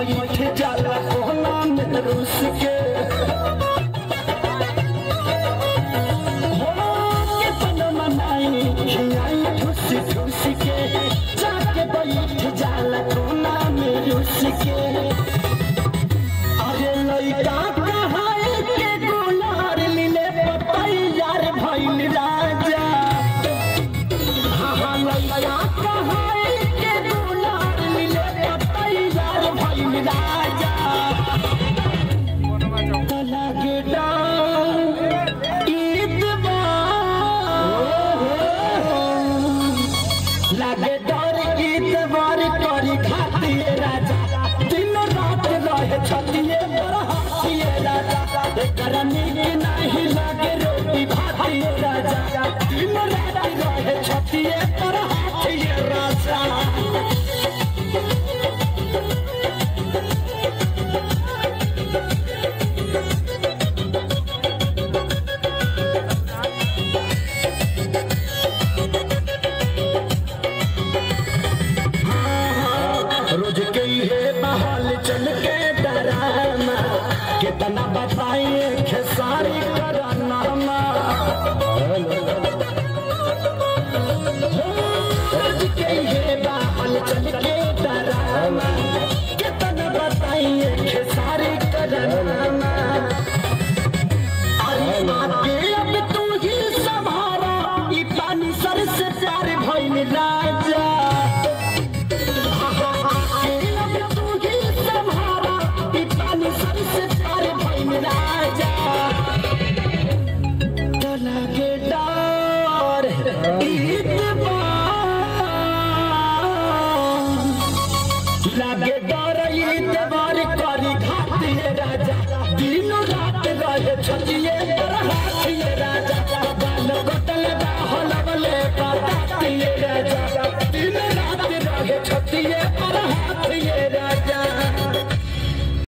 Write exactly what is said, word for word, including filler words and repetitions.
बैठ जाला कोना में रुस के हो के पन मनाई खियाई ठुस ठुस के जाके बैठ जाला कोना में रुस के अरे लइका कहाए के गुलार मिले पतई यार भइल राजा हां हां लइका कहाए के गुलार मिले पतई यार भइल राजा लगे डांग ईद लगे डर ईद बार करी खातिए राजा दिन रात रहे छतिए पर हाथिए राजा एकरा नीक नहीं लगे रोटी भातिए राजा दिन